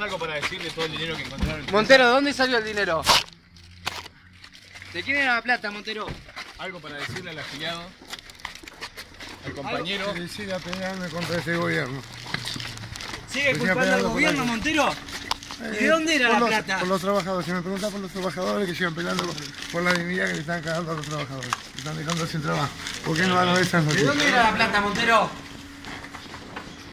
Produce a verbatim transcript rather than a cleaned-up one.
algo para decirle todo el dinero que encontraron. Montero, ¿de dónde salió el dinero? ¿De quién era la plata, Montero? Algo para decirle al afiliado, al compañero. Que siga peleando contra este gobierno. ¿Sigue culpando al gobierno, Montero? ¿Y de dónde era la los, plata? Por los trabajadores. Si me preguntan por los trabajadores, que sigan peleando por la dignidad que le están cagando a los trabajadores. Que están dejando sin trabajo. ¿Por qué no van a ver esas ¿De noticias? dónde era la plata, Montero?